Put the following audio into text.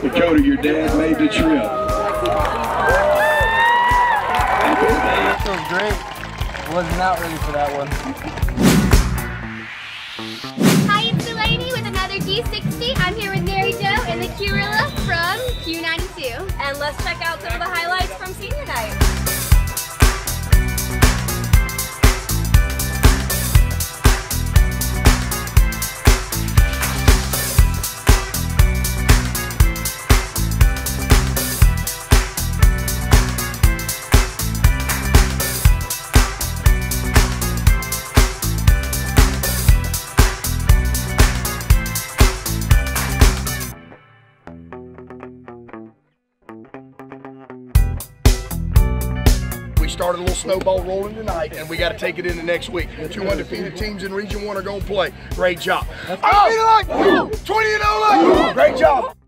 Dakota, your dad made the trip. That feels great. Wasn't out ready for that one. Hi, it's Delayney with another D60. I'm here with Mary Jo and the Q-Rilla from Q92. And let's check out some of the highlights from senior night. Started a little snowball rolling tonight, and we got to take it into next week. The 2 undefeated teams in Region 1 are going to play. Great job. 20-0 Great job.